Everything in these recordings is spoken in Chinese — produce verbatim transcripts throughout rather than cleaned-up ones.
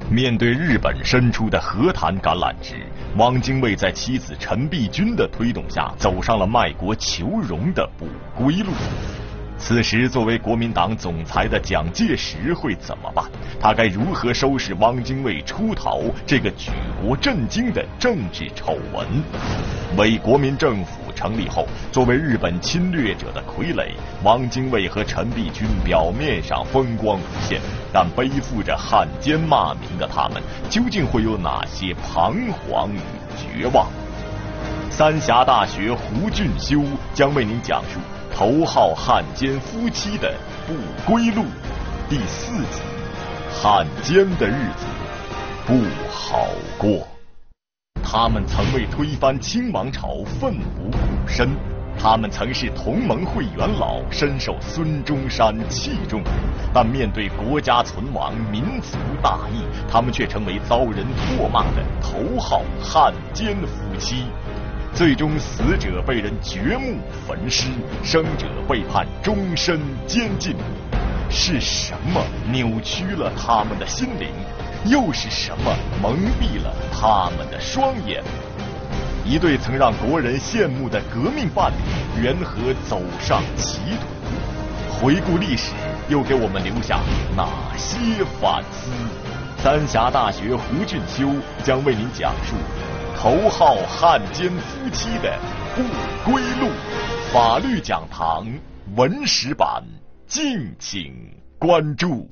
面对日本伸出的和谈橄榄枝，汪精卫在妻子陈璧君的推动下，走上了卖国求荣的不归路。此时，作为国民党总裁的蒋介石会怎么办？他该如何收拾汪精卫出逃这个举国震惊的政治丑闻？伪国民政府成立后，作为日本侵略者的傀儡，汪精卫和陈璧君表面上风光无限，但背负着汉奸骂名的他们，究竟会有哪些彷徨与绝望？三峡大学胡俊修将为您讲述头号汉奸夫妻的不归路第四集：汉奸的日子不好过。他们曾为推翻清王朝奋不顾身，他们曾是同盟会元老，深受孙中山器重，但面对国家存亡、民族大义，他们却成为遭人唾骂的头号汉奸夫妻。最终，死者被人掘墓焚尸，生者被判终身监禁。是什么扭曲了他们的心灵？又是什么蒙蔽了他们的双眼？一对曾让国人羡慕的革命伴侣，缘何走上歧途？回顾历史，又给我们留下哪些反思？三峡大学胡俊修将为您讲述头号汉奸夫妻的不归路。法律讲堂文史版，敬请关注。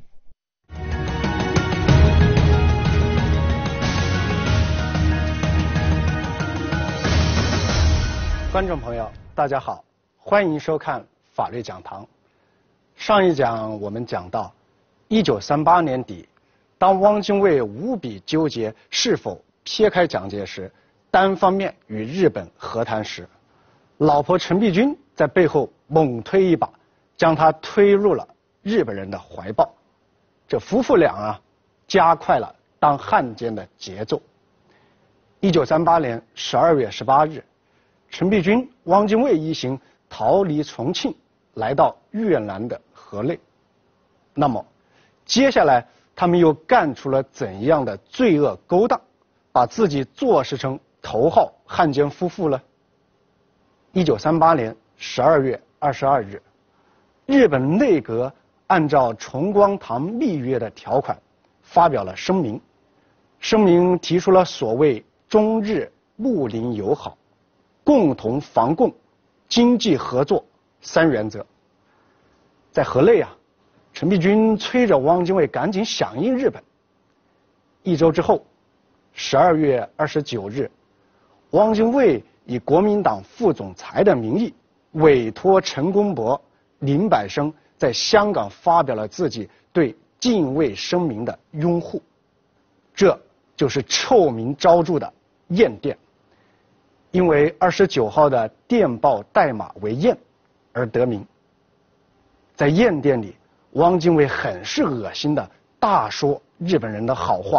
观众朋友，大家好，欢迎收看法律讲堂。上一讲我们讲到，一九三八年底，当汪精卫无比纠结是否撇开蒋介石，单方面与日本和谈时，老婆陈璧君在背后猛推一把，将他推入了日本人的怀抱。这夫妇俩啊，加快了当汉奸的节奏。一九三八年十二月十八日，陈璧君、汪精卫一行逃离重庆，来到越南的河内。那么，接下来他们又干出了怎样的罪恶勾当，把自己坐实成头号汉奸夫妇呢？一九三八年十二月二十二日，日本内阁按照崇光堂密约的条款发表了声明，声明提出了所谓中日睦邻友好、共同防共、经济合作三原则。在河内啊，陈璧君催着汪精卫赶紧响应日本。一周之后，十二月二十九日，汪精卫以国民党副总裁的名义，委托陈公博、林百生在香港发表了自己对禁卫声明的拥护。这就是臭名昭著的燕电，因为二十九号的电报代码为燕而得名。在燕电里，汪精卫很是恶心的大说日本人的好话。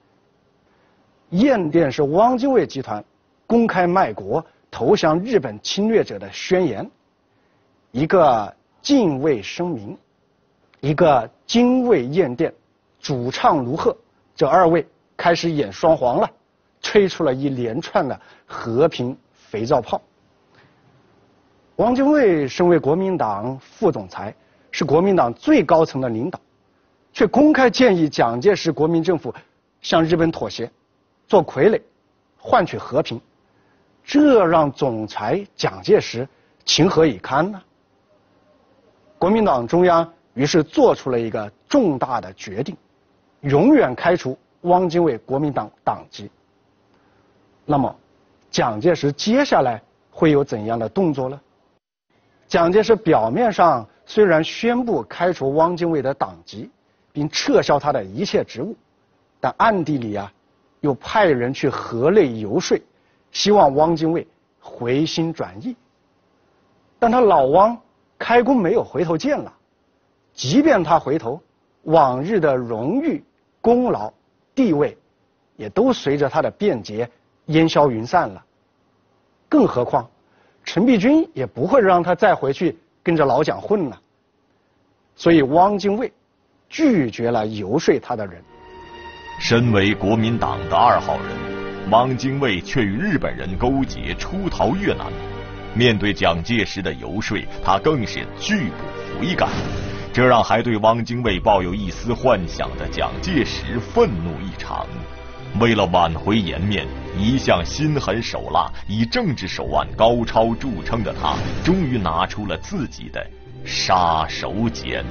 燕电是汪精卫集团公开卖国、投降日本侵略者的宣言，一个禁卫声明，一个精卫燕电，主唱卢贺，这二位开始演双簧了，吹出了一连串的和平肥皂泡。汪精卫身为国民党副总裁，是国民党最高层的领导，却公开建议蒋介石国民政府向日本妥协，做傀儡，换取和平，这让总裁蒋介石情何以堪呢？国民党中央于是做出了一个重大的决定，永远开除汪精卫国民党党籍。那么，蒋介石接下来会有怎样的动作呢？蒋介石表面上虽然宣布开除汪精卫的党籍，并撤销他的一切职务，但暗地里啊，又派人去河内游说，希望汪精卫回心转意。但他老汪开弓没有回头箭了，即便他回头，往日的荣誉、功劳、地位，也都随着他的变节烟消云散了。更何况，陈璧君也不会让他再回去跟着老蒋混了。所以汪精卫拒绝了游说他的人。 身为国民党的二号人，汪精卫却与日本人勾结出逃越南。面对蒋介石的游说，他更是拒不悔改，这让还对汪精卫抱有一丝幻想的蒋介石愤怒异常。为了挽回颜面，一向心狠手辣、以政治手腕高超著称的他，终于拿出了自己的杀手锏。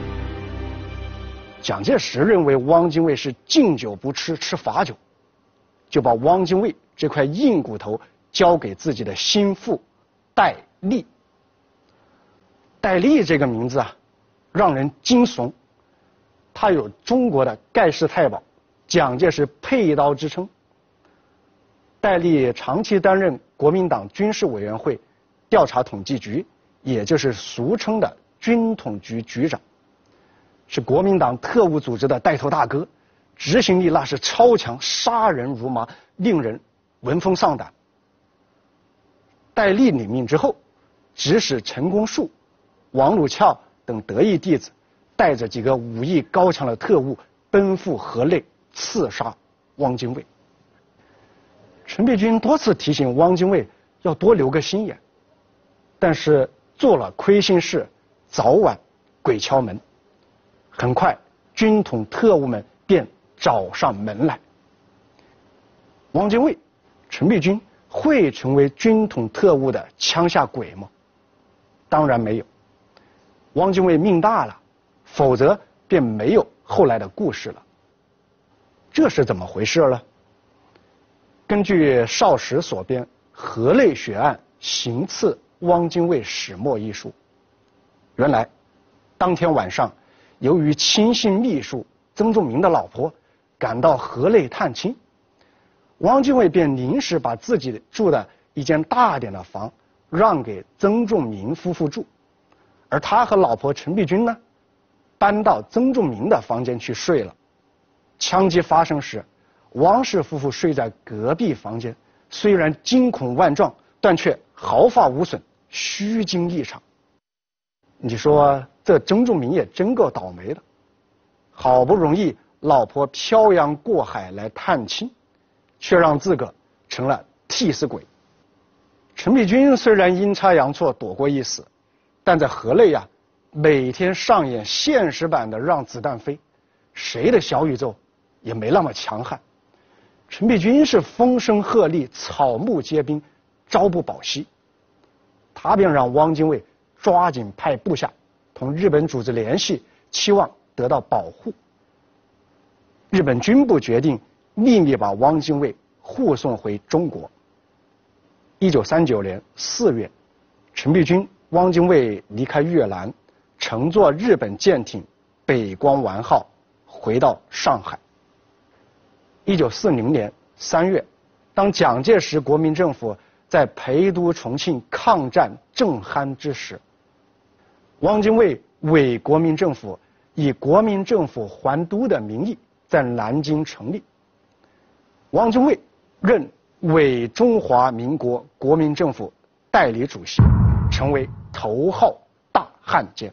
蒋介石认为汪精卫是敬酒不吃吃罚酒，就把汪精卫这块硬骨头交给自己的心腹戴笠。戴笠这个名字啊，让人惊悚。他有中国的盖世太保、蒋介石佩刀之称。戴笠长期担任国民党军事委员会调查统计局，也就是俗称的军统局局长，是国民党特务组织的带头大哥，执行力那是超强，杀人如麻，令人闻风丧胆。戴笠领命之后，指使陈公树、王鲁翘等得意弟子，带着几个武艺高强的特务奔赴河内刺杀汪精卫。陈璧君多次提醒汪精卫要多留个心眼，但是做了亏心事，早晚鬼敲门。很快，军统特务们便找上门来。汪精卫、陈璧君会成为军统特务的枪下鬼吗？当然没有。汪精卫命大了，否则便没有后来的故事了。这是怎么回事呢？根据少时所编《河内血案行刺汪精卫始末》一书，原来当天晚上，由于亲信秘书曾仲明的老婆赶到河内探亲，汪精卫便临时把自己住的一间大点的房让给曾仲明夫妇住，而他和老婆陈璧君呢，搬到曾仲明的房间去睡了。枪击发生时，汪氏夫妇睡在隔壁房间，虽然惊恐万状，但却毫发无损，虚惊一场。你说这曾仲明也真够倒霉的，好不容易老婆漂洋过海来探亲，却让自个成了替死鬼。陈璧君虽然阴差阳错躲过一死，但在河内呀、啊，每天上演现实版的让子弹飞，谁的小宇宙也没那么强悍。陈璧君是风声鹤唳，草木皆兵，朝不保夕。他便让汪精卫抓紧派部下同日本组织联系，期望得到保护。日本军部决定秘密把汪精卫护送回中国。一九三九年四月，陈璧君、汪精卫离开越南，乘坐日本舰艇北光丸号回到上海。一九四零年三月，当蒋介石国民政府在陪都重庆抗战正酣之时，汪精卫伪国民政府以国民政府还都的名义在南京成立。汪精卫任伪中华民国国民政府代理主席，成为头号大汉奸。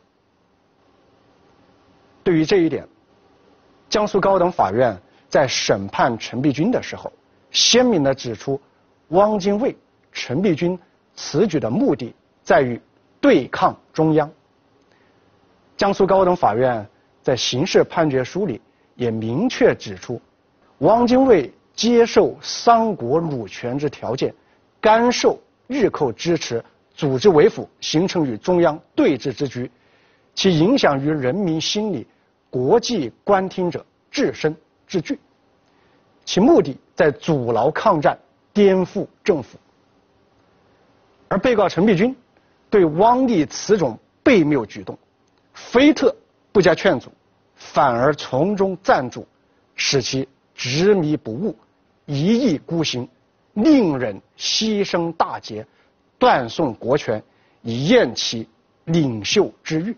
对于这一点，江苏高等法院在审判陈璧君的时候，鲜明地指出，汪精卫、陈璧君此举的目的在于对抗中央。江苏高等法院在刑事判决书里也明确指出，汪精卫接受三国鲁权之条件，甘受日寇支持，组织为辅，形成与中央对峙之局，其影响于人民心理，国际观听者至深之惧，其目的在阻挠抗战，颠覆政府。而被告陈璧君对汪立此种悖谬举动，非特不加劝阻，反而从中赞助，使其执迷不悟，一意孤行，令人牺牲大节，断送国权，以验其领袖之誉。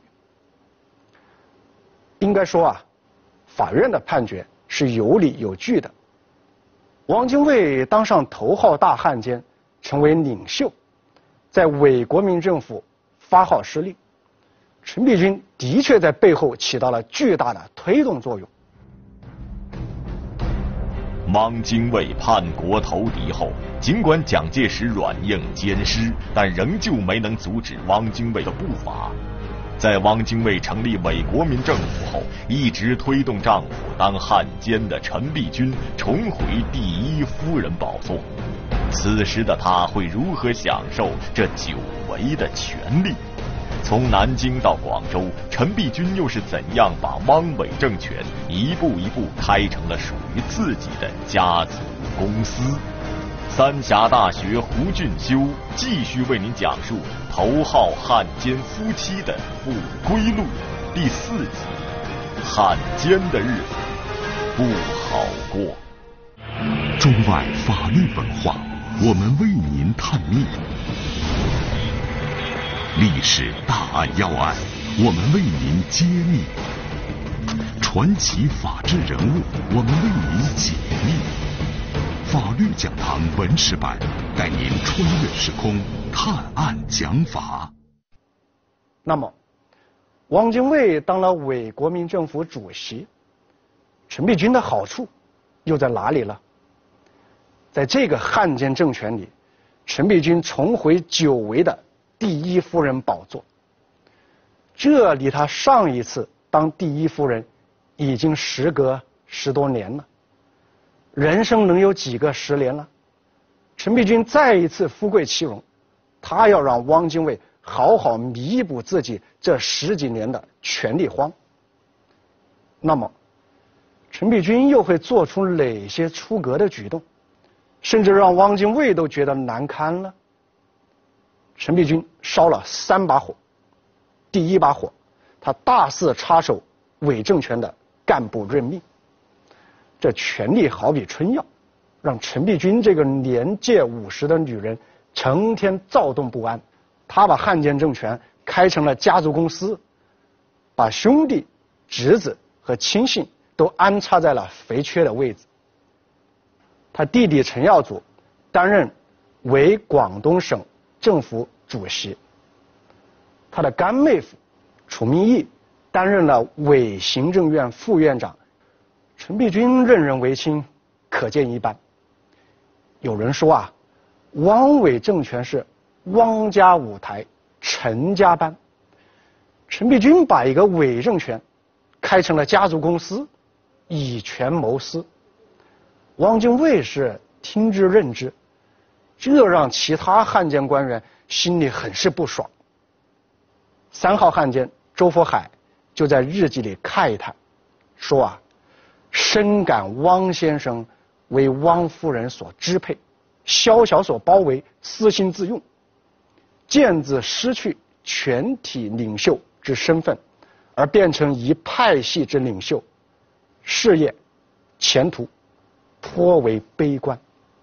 应该说啊，法院的判决是有理有据的。汪精卫当上头号大汉奸，成为领袖，在伪国民政府发号施令，陈璧君的确在背后起到了巨大的推动作用。 汪精卫叛国投敌后，尽管蒋介石软硬兼施，但仍旧没能阻止汪精卫的步伐。在汪精卫成立伪国民政府后，一直推动丈夫当汉奸的陈璧君重回第一夫人宝座。此时的他会如何享受这久违的权利？从南京到广州，陈璧君又是怎样把汪伪政权一步一步开成了属于自己的家族公司？三峡大学胡俊修继续为您讲述头号汉奸夫妻的不归路第四集：汉奸的日子不好过。 中外法律文化，我们为您探秘；历史大案要案，我们为您揭秘；传奇法治人物，我们为您解密。法律讲堂文史版带您穿越时空，探案讲法。 那么，汪精卫当了伪国民政府主席，陈璧君的好处又在哪里了？在这个汉奸政权里，陈璧君重回久违的第一夫人宝座，这离他上一次当第一夫人已经时隔十多年了。人生能有几个十年了？陈璧君再一次富贵其荣，他要让汪精卫好好弥补自己这十几年的权力荒。那么，陈璧君又会做出哪些出格的举动，甚至让汪精卫都觉得难堪呢？陈璧君烧了三把火。第一把火，他大肆插手伪政权的干部任命。这权力好比春药，让陈璧君这个年届五十的女人成天躁动不安。她把汉奸政权开成了家族公司，把兄弟、侄子和亲信都安插在了肥缺的位置。他弟弟陈耀祖担任为广东省政府主席，他的干妹夫楚明义担任了伪行政院副院长。陈璧君任人唯亲，可见一斑。有人说啊，汪伪政权是汪家舞台，陈家班。陈璧君把一个伪政权开成了家族公司，以权谋私。汪精卫是听之任之，这让其他汉奸官员心里很是不爽。三号汉奸周佛海就在日记里慨叹说啊，深感汪先生为汪夫人所支配，宵小所包围，私心自用，渐自失去全体领袖之身份，而变成一派系之领袖，事业前途颇为悲观。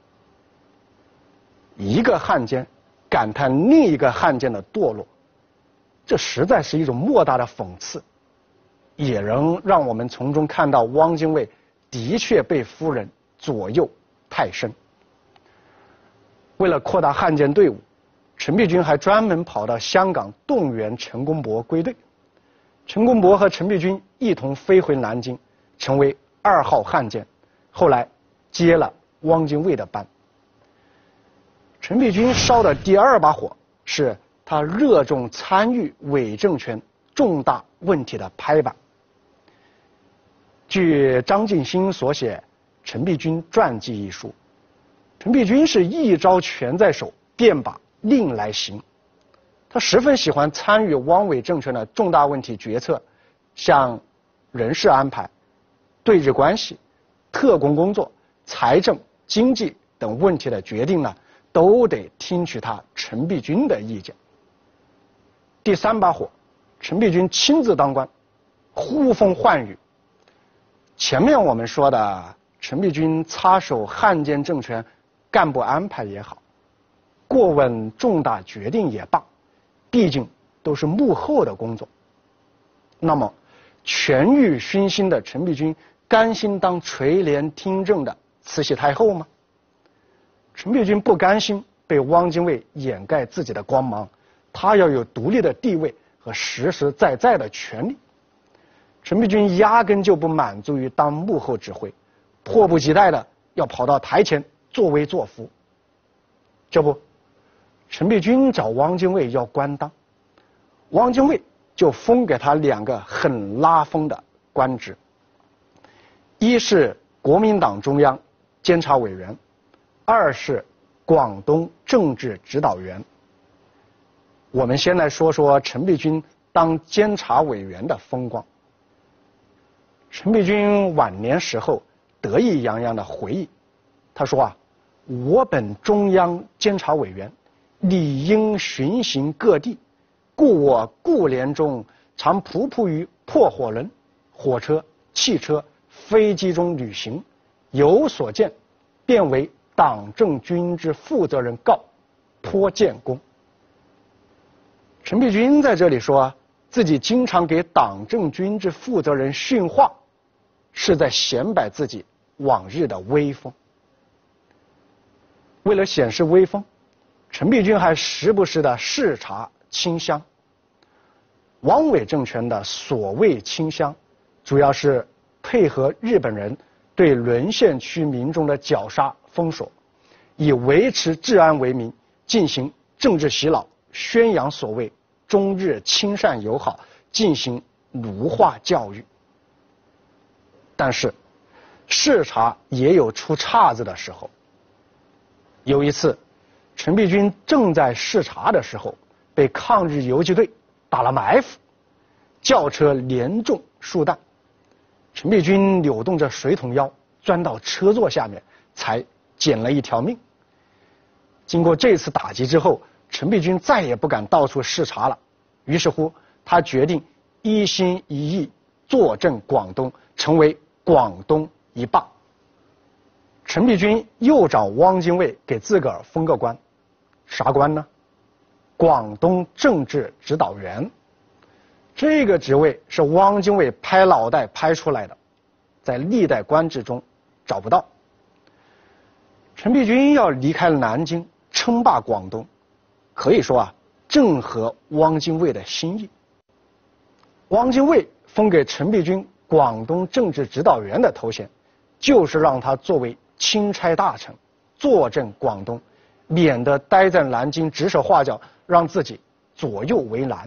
一个汉奸感叹另一个汉奸的堕落，这实在是一种莫大的讽刺，也能让我们从中看到汪精卫的确被夫人左右太深。为了扩大汉奸队伍，陈璧君还专门跑到香港动员陈公博归队。陈公博和陈璧君一同飞回南京，成为二号汉奸，后来接了汪精卫的班。陈璧君烧的第二把火是他热衷参与伪政权重大问题的拍板。据张晋兴所写《陈璧君传记》一书，陈璧君是一招权在手，便把令来行。他十分喜欢参与汪伪政权的重大问题决策，像人事安排、对日关系、特工工作、财政、经济等问题的决定呢，都得听取他陈璧君的意见。第三把火，陈璧君亲自当官，呼风唤雨。前面我们说的陈璧君插手汉奸政权干部安排也好，过问重大决定也罢，毕竟都是幕后的工作。那么权欲熏心的陈璧君甘心当垂帘听政的慈禧太后吗？陈璧君不甘心被汪精卫掩盖自己的光芒，他要有独立的地位和实实在在的权利。陈璧君压根就不满足于当幕后指挥，迫不及待地要跑到台前作威作福。这不，陈璧君找汪精卫要官当，汪精卫就封给他两个很拉风的官职，一是国民党中央监察委员，二是广东政治指导员。我们先来说说陈璧君当监察委员的风光。陈璧君晚年时候得意洋洋地回忆，他说啊，我本中央监察委员，理应巡行各地，故我故联中常仆仆于破火轮、火车、汽车、飞机中旅行，有所见，便为党政军之负责人告，颇见功。陈璧君在这里说自己经常给党政军之负责人训话，是在显摆自己往日的威风。为了显示威风，陈璧君还时不时的视察清乡。汪伪政权的所谓清乡，主要是配合日本人对沦陷区民众的绞杀封锁，以维持治安为名，进行政治洗脑，宣扬所谓中日亲善友好，进行奴化教育。但是视察也有出岔子的时候。有一次，陈璧君正在视察的时候，被抗日游击队打了埋伏，轿车连中数弹，陈璧君扭动着水桶腰，钻到车座下面，才捡了一条命。经过这次打击之后，陈璧君再也不敢到处视察了，于是乎，他决定一心一意坐镇广东，成为广东一霸。陈璧君又找汪精卫给自个儿封个官，啥官呢？广东政治指导员。这个职位是汪精卫拍脑袋拍出来的，在历代官制中找不到。陈璧君要离开南京，称霸广东，可以说啊，正合汪精卫的心意。汪精卫封给陈璧君广东政治指导员的头衔，就是让他作为钦差大臣，坐镇广东，免得待在南京指手画脚，让自己左右为难。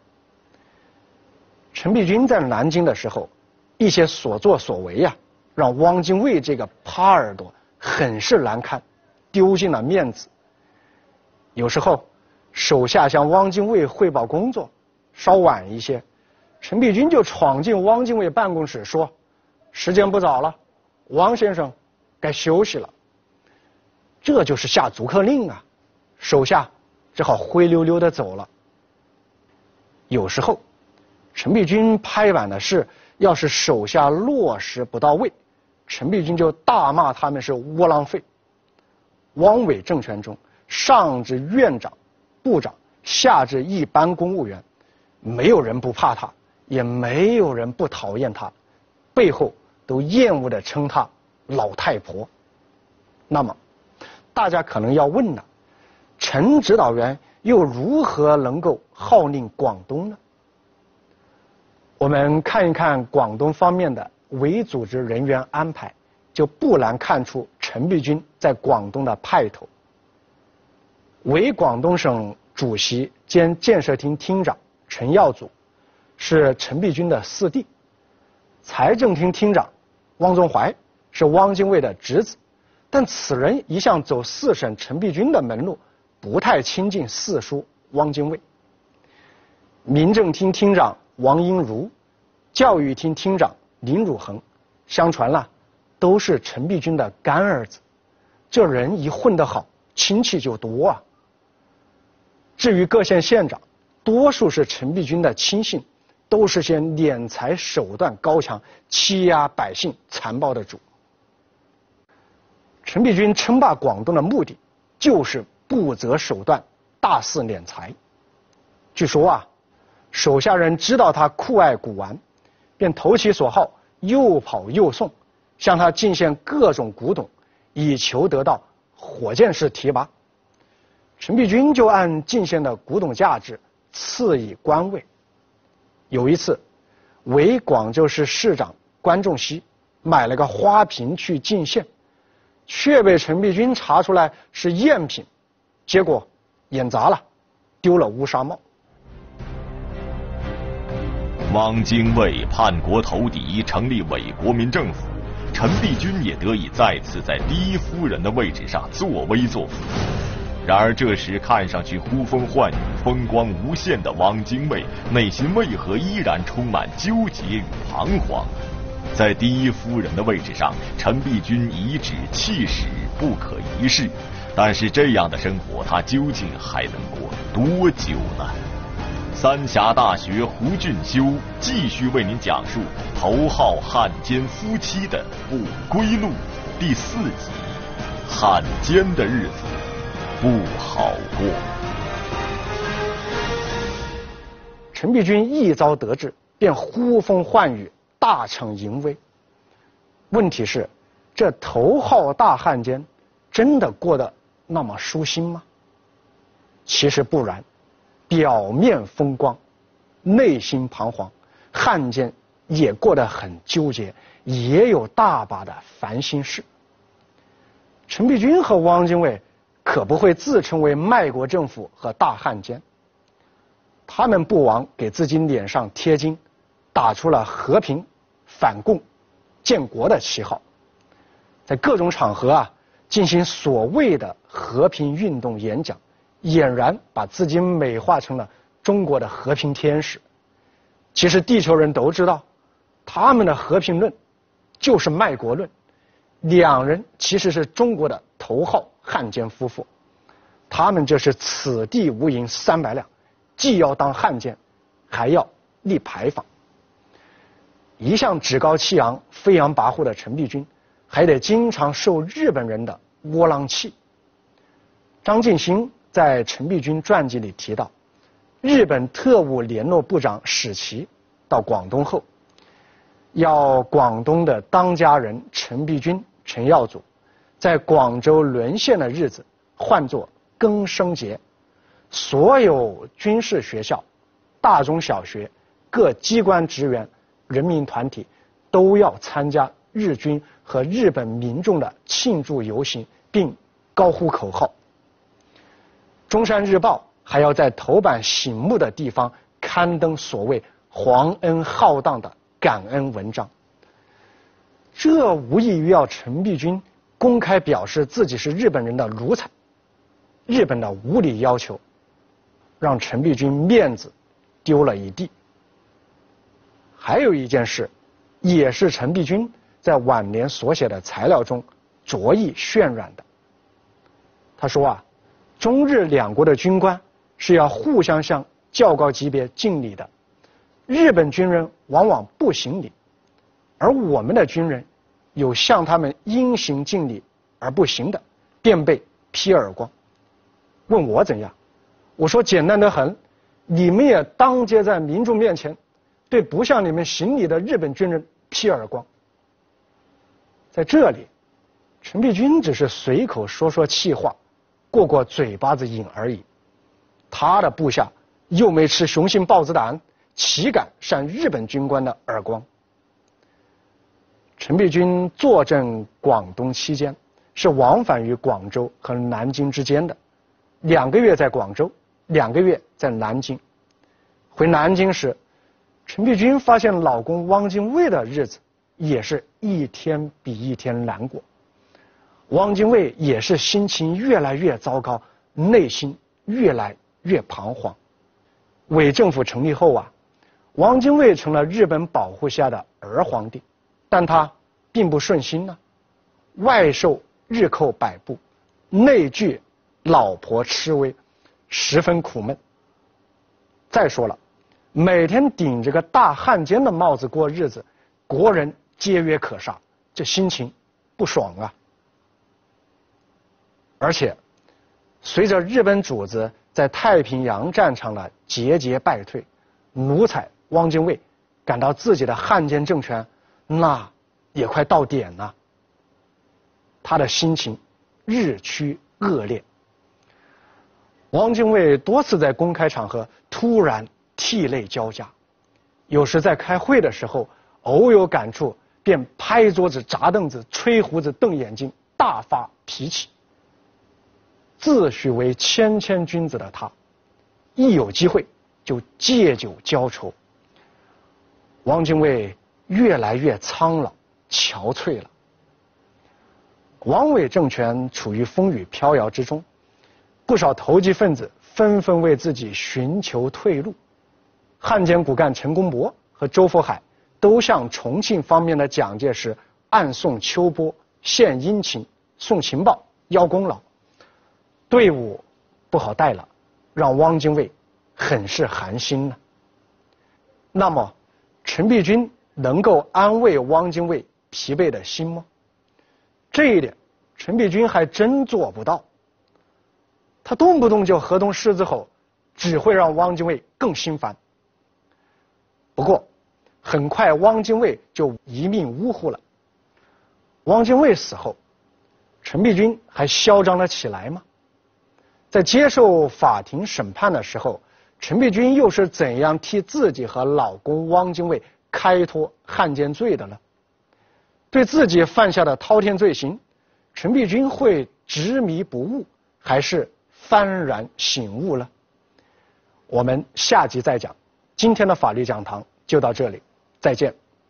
陈璧君在南京的时候，一些所作所为呀、啊，让汪精卫这个耙耳朵很是难堪，丢尽了面子。有时候，手下向汪精卫汇报工作，稍晚一些，陈璧君就闯进汪精卫办公室说：“时间不早了，汪先生该休息了。”这就是下逐客令啊，手下只好灰溜溜的走了。有时候，陈璧君拍板的事，要是手下落实不到位，陈璧君就大骂他们是窝囊废。汪伪政权中，上至院长、部长，下至一般公务员，没有人不怕他，也没有人不讨厌他，背后都厌恶地称他老太婆。那么，大家可能要问了，陈指导员又如何能够号令广东呢？我们看一看广东方面的伪组织人员安排，就不难看出陈璧君在广东的派头。伪广东省主席兼建设厅厅长陈耀祖是陈璧君的四弟，财政厅厅长汪宗怀是汪精卫的侄子，但此人一向走四省陈璧君的门路，不太亲近四叔汪精卫。民政厅厅长王英如、教育厅厅长林汝衡，相传了都是陈璧君的干儿子。这人一混得好，亲戚就多啊。至于各县县长，多数是陈璧君的亲信，都是些敛财手段高强、欺压百姓残暴的主。陈璧君称霸广东的目的，就是不择手段，大肆敛财。据说啊，手下人知道他酷爱古玩，便投其所好，又跑又送，向他进献各种古董，以求得到火箭式提拔。陈璧君就按进献的古董价值赐以官位。有一次，伪广州市市长关仲熙买了个花瓶去进献， 却被陈璧君查出来是赝品，结果演砸了，丢了乌纱帽。 汪精卫叛国投敌，成立伪国民政府，陈璧君也得以再次在第一夫人的位置上作威作福。然而这时看上去呼风唤雨、风光无限的汪精卫，内心为何依然充满纠结与彷徨？在第一夫人的位置上，陈璧君颐指气使，不可一世。但是这样的生活，他究竟还能过多久呢？三峡大学胡俊修继续为您讲述头号汉奸夫妻的不归路第四集：汉奸的日子不好过。 陈璧君一遭得志，便呼风唤雨，大逞淫威。问题是，这头号大汉奸真的过得那么舒心吗？其实不然，表面风光，内心彷徨，汉奸也过得很纠结，也有大把的烦心事。陈璧君和汪精卫可不会自称为卖国政府和大汉奸，他们不枉给自己脸上贴金，打出了和平、反共、建国的旗号，在各种场合啊进行所谓的和平运动演讲，俨然把自己美化成了中国的和平天使。其实地球人都知道，他们的和平论就是卖国论，两人其实是中国的头号汉奸夫妇，他们这是此地无银三百两，既要当汉奸，还要立牌坊。一向趾高气扬、飞扬跋扈的陈璧君，还得经常受日本人的窝囊气。张进兴在陈璧君传记里提到，日本特务联络部长史奇到广东后，要广东的当家人陈璧君、陈耀祖在广州沦陷的日子换作庚申节，所有军事学校、大中小学、各机关职员、人民团体都要参加日军和日本民众的庆祝游行，并高呼口号。中山日报还要在头版醒目的地方刊登所谓皇恩浩荡的感恩文章。这无异于要陈璧君公开表示自己是日本人的奴才，日本的无理要求让陈璧君面子丢了一地。还有一件事，也是陈璧君在晚年所写的材料中着意渲染的。他说啊，中日两国的军官是要互相向较高级别敬礼的，日本军人往往不行礼，而我们的军人有向他们应行敬礼而不行的，便被劈耳光。问我怎样？我说简单得很，你们也当街在民众面前对不向你们行礼的日本军人劈耳光。在这里，陈璧君只是随口说说气话，过过嘴巴子瘾而已。他的部下又没吃雄心豹子胆，岂敢扇日本军官的耳光？陈璧君坐镇广东期间，是往返于广州和南京之间的，两个月在广州，两个月在南京。回南京时，陈璧君发现老公汪精卫的日子也是一天比一天难过，汪精卫也是心情越来越糟糕，内心越来越彷徨。伪政府成立后啊，汪精卫成了日本保护下的儿皇帝，但他并不顺心呢，外受日寇摆布，内惧老婆痴威，十分苦闷。再说了，每天顶着个大汉奸的帽子过日子，国人皆曰可杀，这心情不爽啊。而且随着日本主子在太平洋战场的节节败退，奴才汪精卫感到自己的汉奸政权那也快到点了，他的心情日趋恶劣。汪精卫多次在公开场合突然涕泪交加，有时在开会的时候偶有感触，便拍桌子砸凳子吹胡子瞪眼睛， 大发脾气。自诩为谦谦君子的他，一有机会就借酒浇愁。汪精卫越来越苍老憔悴了。王伪政权处于风雨飘摇之中，不少投机分子纷纷为自己寻求退路。汉奸骨干陈公博和周佛海都向重庆方面的蒋介石暗送秋波、献殷勤、送情报、邀功劳，队伍不好带了，让汪精卫很是寒心呢。那么，陈璧君能够安慰汪精卫疲惫的心吗？这一点，陈璧君还真做不到。他动不动就河东狮子吼，只会让汪精卫更心烦。不过，很快汪精卫就一命呜呼了。汪精卫死后，陈璧君还嚣张了起来吗？在接受法庭审判的时候，陈璧君又是怎样替自己和老公汪精卫开脱汉奸罪的呢？对自己犯下的滔天罪行，陈璧君会执迷不悟，还是幡然醒悟了？我们下集再讲。今天的法律讲堂就到这里，再见。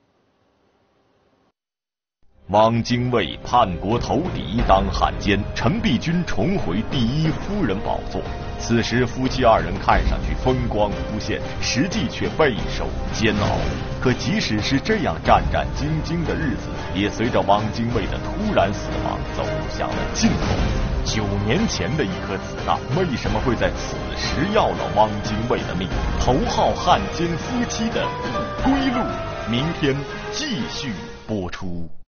汪精卫叛国投敌当汉奸，陈璧君重回第一夫人宝座。此时夫妻二人看上去风光无限，实际却备受煎熬。可即使是这样战战兢兢的日子，也随着汪精卫的突然死亡走向了尽头。九年前的一颗子弹，为什么会在此时要了汪精卫的命？头号汉奸夫妻的不归路，明天继续播出。